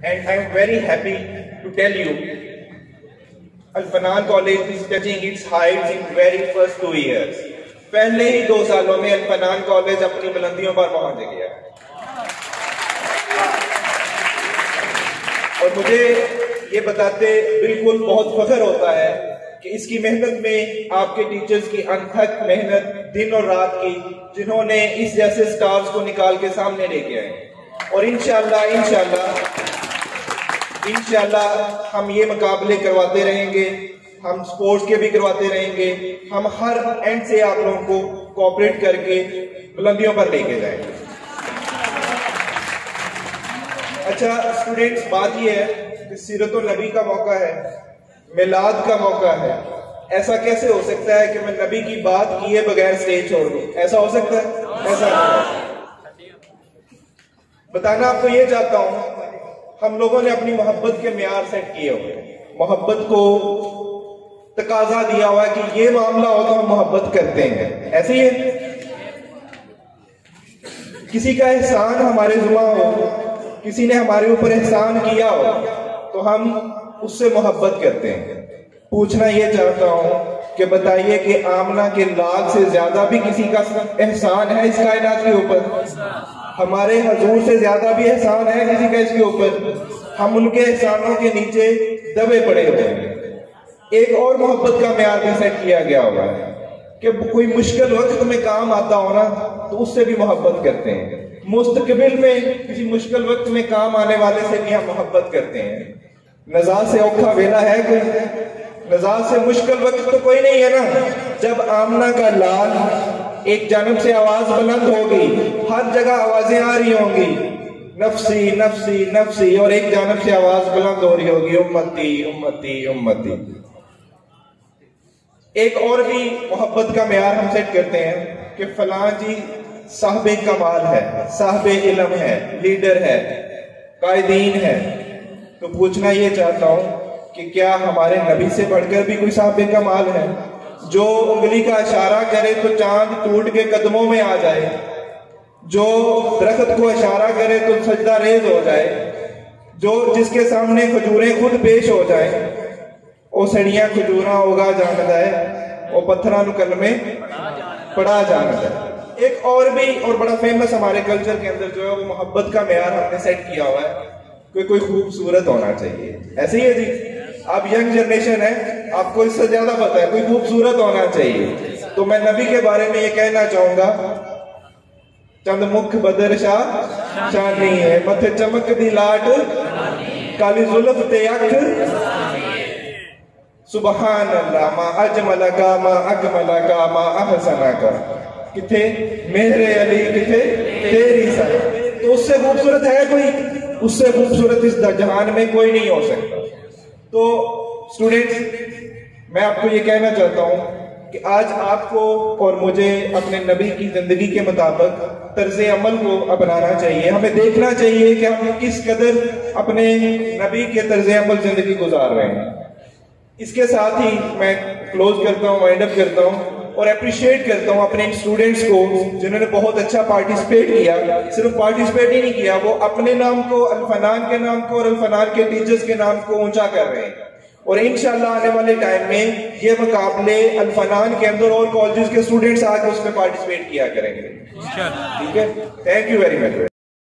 and I am very happy to tell you Al-Fanan College is touching its heights in very first 2 years. पहले ही 2 सालों में Al-Fanan College अपनी बुलंदियों पर पहुंच गया और मुझे ये बताते बिल्कुल बहुत फख्र होता है कि इसकी मेहनत में आपके टीचर्स की अनथक मेहनत दिन और रात की, जिन्होंने इस जैसे स्टार्स को निकाल के सामने लेके आए और इंशाल्लाह हम ये मुकाबले करवाते रहेंगे, हम स्पोर्ट्स के भी करवाते रहेंगे, हम हर एंड से आप लोगों को कोऑपरेट करके बुलंदियों पर लेके जाएंगे। अच्छा स्टूडेंट्स, बात ये है कि सीरतुन नबी का मौका है, मिलाद का मौका है। ऐसा कैसे हो सकता है कि मैं नबी की बात किए बगैर स्टेज छोड़ दूं? ऐसा हो सकता है? ऐसा नहीं। बताना आपको ये चाहता हूं, हम लोगों ने अपनी मोहब्बत के मियार सेट किए हुए, मोहब्बत को तकाजा दिया हुआ है कि ये मामला हो तो हम मोहब्बत करते हैं। ऐसे ही है, किसी का एहसान हमारे जुमा हो, किसी ने हमारे ऊपर एहसान किया हो तो हम उससे मोहब्बत करते हैं। पूछना ये चाहता हूं कि बताइए कि आमना के लाख से ज्यादा भी किसी का एहसान है इस कायनात के ऊपर? हमारे हजूर से ज्यादा भी एहसान है किसी का इसके ऊपर? हम उनके एहसानों के नीचे दबे पड़े हुए हैं। एक और मोहब्बत का म्यार भी सेट किया गया हुआ है कि कोई मुश्किल वक्त में काम आता हो ना तो उससे भी मोहब्बत करते हैं। मुस्तकबिल में किसी मुश्किल वक्त में काम आने वाले से भी हम मोहब्बत करते हैं। नज़ार से औखा वेला है कोई? नज़ार से मुश्किल वक्त तो कोई नहीं है ना। जब आमना का लाल एक जानब से आवाज बुलंद होगी, हर जगह आवाजें आ रही होंगी, नफ्सी नफ्सी नफ्सी, और एक जानब से आवाज बुलंद हो रही होगी, उम्मती उम्मती उम्मती। एक और भी मोहब्बत का मेयार हम सेट करते हैं कि फलां जी साहबे कमाल है, साहबे इल्म है, लीडर है, कायदीन है। तो पूछना ये चाहता हूं कि क्या हमारे नबी से बढ़कर भी कोई साहबे कमाल है? जो उंगली का इशारा करे तो चांद टूट के कदमों में आ जाए, जो दरख्त को इशारा करे तो सजदा रेज हो जाए, जो जिसके सामने खजूरें खुद पेश हो जाए, वो सड़ियां खजूरा होगा जानता है, वो पत्थरां नु कलमे पड़ा जानता है। एक और भी और बड़ा फेमस हमारे कल्चर के अंदर जो है वो मोहब्बत का मेयार हमने सेट किया हुआ है कि कोई खूबसूरत होना चाहिए। ऐसे ही है जी, आप यंग जनरेशन है, आपको इससे ज्यादा पता है, कोई खूबसूरत होना चाहिए। तो मैं नबी के बारे में ये कहना चाहूंगा, चंद मुख बदर शाह चांदनी है, मथे चमक दी लाट, काली जुल्फ ते अख, सुबहान अल्लाह मा अजमला का मा अकमला का मा अहसना का। किथे मेरे अली, किथे तेरी सर। तो उससे खूबसूरत है कोई? उससे खूबसूरत इस जहान में कोई नहीं हो सकता। तो स्टूडेंट्स, मैं आपको ये कहना चाहता हूं कि आज आपको और मुझे अपने नबी की जिंदगी के मुताबिक तर्ज अमल को अपनाना चाहिए। हमें देखना चाहिए कि हम किस कदर अपने नबी के तर्ज अमल जिंदगी गुजार रहे हैं। इसके साथ ही मैं क्लोज करता हूँ, वाइंड अप करता हूँ और अप्रिशिएट करता हूँ अपने स्टूडेंट्स को जिन्होंने बहुत अच्छा पार्टिसिपेट किया। सिर्फ पार्टिसिपेट ही नहीं किया, वो अपने नाम को, अल-फनान के नाम को और अल-फनान के टीचर्स के नाम को ऊंचा कर रहे हैं। और इंशाल्लाह आने वाले टाइम में ये मुकाबले अल-फनान के अंदर और कॉलेजेस के स्टूडेंट्स आकर उसमें पार्टिसिपेट किया करेंगे। ठीक है, थैंक यू वेरी मच।